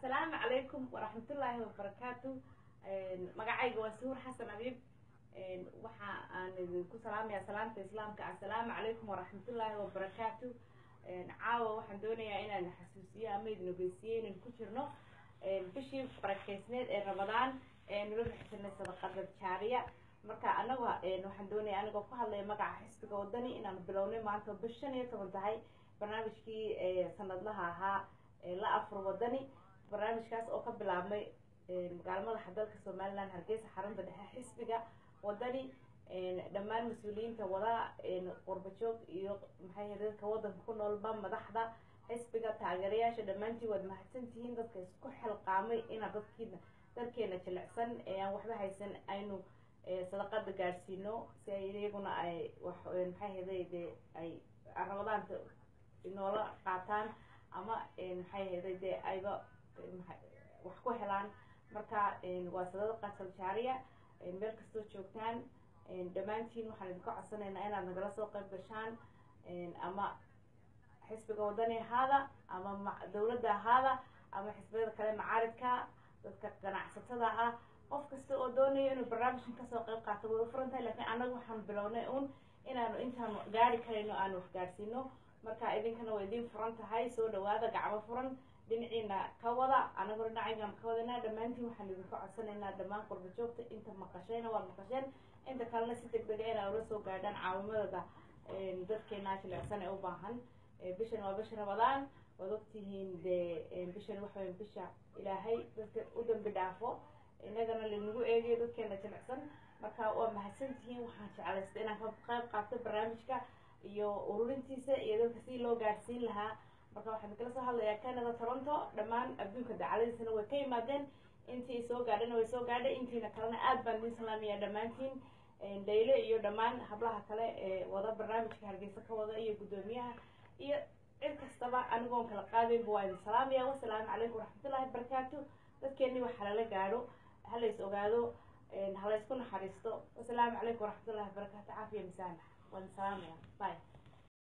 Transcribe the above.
السلام عليكم ورحمة الله وبركاته. مقعيق وسهور حسن أبيب وحا أن كسلام يا سلامة إسلامك. السلام عليكم ورحمة الله وبركاته. عاوة وحن دوني أنا حسوسية أميد نبيسيين نكشرنو بشي بركيسنيد رمضان نروح حسن الصدقات الشهرية marka anaga waxaan doonay aniga ku hadlay magaca xisbiga wadani inaan bilownay maanta bishan iyo 10 tahay barnaamijkii sanadlaha ahaa la afur wadani barnaamijkaas oo ka bilaabmay magaalada Hadlay Soomaaliland Hargeysa xarunta dhexe xisbiga wadani dhammaan mas'uuliyiinta wada qurba joog iyo maxay dadka wadanka ku nool ba madaxda xisbiga taageerayaasha dhamaantii wad mahadsantihiin dadka isku xilqaamay in dadkeena jilicsan aan waxba haysan aynu صدقات جارسينو سيريجونا أي محي هذي أي رمضان إنه قاتان أما محي هذي أيضا وحكوا حلان مركا وصدقات الشعرية مركز توشوكتان دمانتين وحندكوا عصنا إن أنا نجلسوا قبل بشان أما حسب جودني هذا أما دولة هذا أما حسب كلام عارضك كان عصتها qof kasta oo doonaya inuu barnaamijkan ka soo qayb qaato way furantahay laakiin anagu waxaan bilownay inaanu intaan gaari karayno aanu gaarsiino marka idinkana way idin furan tahay soo dhawaada gacmo furan dhinaciina ka wada anagu dhinacaygan ka wadana dhamaantiin waxaan idinku codsanaynaa dhamaan qurba joogta inta maqashayna waa maqasheen inta kalena si degdeg ah inay ula soo gaadhaan caawimadooda dadkeena jilicsan ee u baahan bishan waa bisha Ramadaan wad ogtihiin bishan waxa weyn bisha Ilaahay dadka u dambi dhaafo inagana linagu eegayo dadkeena jilicsan marka waa mahadsantihiin waxaan jecelaystay inaan ka qayb qaato barnaamijka iyo ururintiisa iyo dadka si loo gaarsiin lahaa marka waxaan kala soo hadlayaa Canada Toronto dhamaan adduunka dacaladiisana way ka yimaadeen intii soo gaadhana way soo gaadhay intiina kalena aad baan idin salaamayaa dhamaantiin daylo iyo dhamaan hablaha kale ee wada barnaamijka Hargeysa ka wada iyo gudoomiyaha iyo cid kastaba anigoon kala qaadin waa idin salaamayaa wassalaamu calaykum waraxmatullaahi wabarakaatuh dadkeeni waxa la gaaro هلا يسوقادو هلا يسكن حريستو والسلام عليكم ورحمة الله وبركاته عافية مسامح والسلام باي